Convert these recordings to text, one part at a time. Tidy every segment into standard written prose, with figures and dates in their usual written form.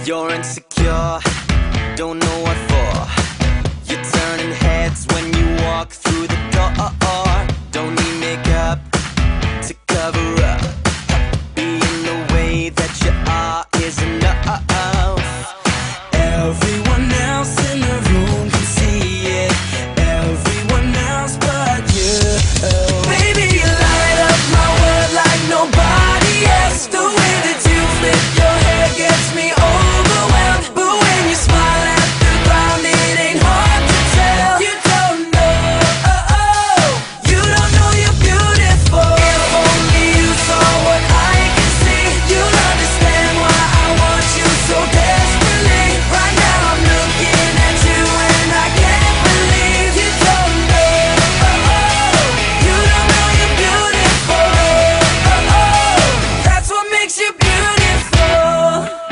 You're insecure, don't know what for. You're turning heads when you walk through the door. Don't need makeup to cover up. Being the way that you are is enough. Everyone else in the room can see it. Everyone else but you. Baby, you light up my world like nobody else. The way that you flip your hair gets me overwhelmed. But when you smile at the ground, it ain't hard to tell. You don't know you're beautiful. If only you saw what I can see, you'll understand why I want you so desperately. Right now I'm looking at you and I can't believe you don't know. You don't know you're beautiful. That's what makes you beautiful.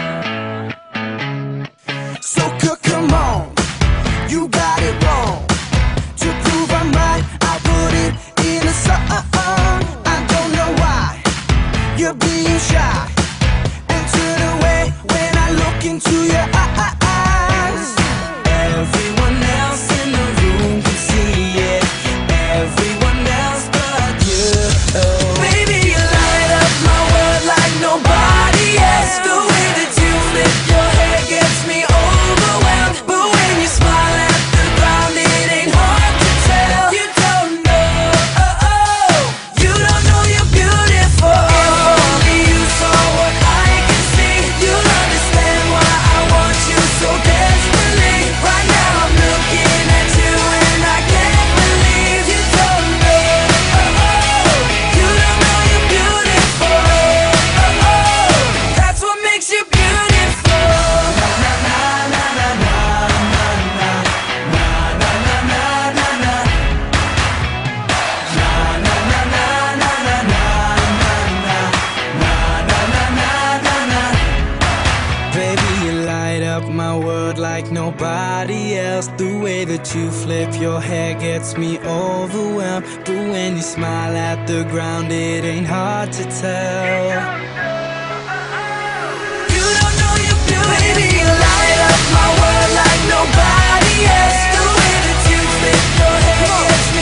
So come on, you got it wrong. To prove I'm right, I'll put it in a song. I don't know why you're being shy and turn away when I look into your eyes. Everyone else in the room can see it. Everyone else but you. Baby, you light up my world like nobody else. The way that you flip your hair gets me overwhelmed. But when you smile at the ground, it ain't hard to tell. You don't know you're beautiful. If only you saw what I can see, you'll understand why I want you so desperately. Right now I'm looking at you and I can't believe you don't know. You don't know you're beautiful. That's what makes you beautiful. Baby, you light up my world like nobody else. The way that you flip your hair gets me overwhelmed. But when you smile at the ground, it ain't hard to tell. You don't know you're beautiful. Baby, you light up my world like nobody else. The way that you flip your hair gets me